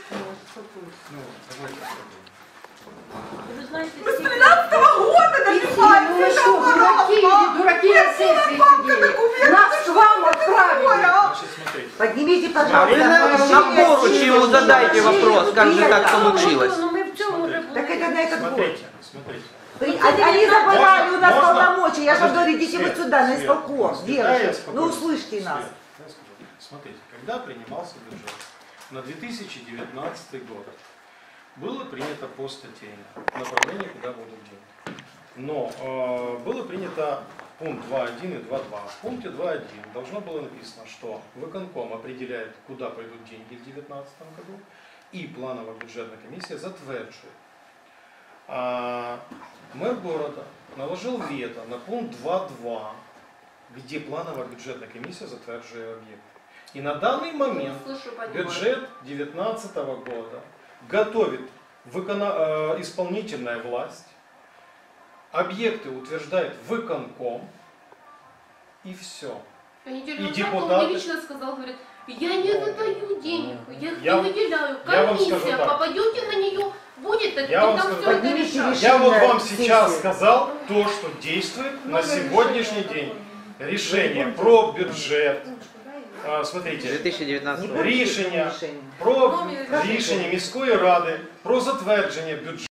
Ну, давайте попробуем. Вы знаете, Вы с 13-го года добивались. Дураки на сессии сидели. Нас к вам отправили. Значит, смотрите. Поднимите, А вы пожалуйста, на поруч ему задайте вопрос, как же так получилось. Ну мы в чем уже Так это на этот год. Смотрите, смотрите. Они забрали у нас Можно? полномочия. Я же Подожди, говорю, идите вы Свет, сюда, на Свет, исполком. Свет, да, я Девушка, спокойно. ну услышьте Свет, нас. я скажу. Смотрите, когда принимался бюджет на 2019 год, было принято по статье направление, куда будут деньги. Но было принято пункт 2.1 и 2.2. В пункте 2.1 должно было написано, что выконком определяет, куда пойдут деньги в 2019 году, и плановая бюджетная комиссия затверджует. Мэр города наложил вето на пункт 2.2, где плановая бюджетная комиссия затверджует объект. И на данный момент бюджет 2019 года готовит исполнительная власть, объекты утверждает выконком, и все. И депутаты. Он лично сказал, говорит, я не выдаю денег, я их Я- не выделяю. я вам скажу Комиссия, так. попадете на нее, будет, так Я вам там скажу все так. это решать. Я вот вам Сессия. сейчас сказал то, что действует на сегодняшний день. Решение про бюджет. Смотрите, 2019 Не рішення решение. про рішення міської ради про затвердження бюджету.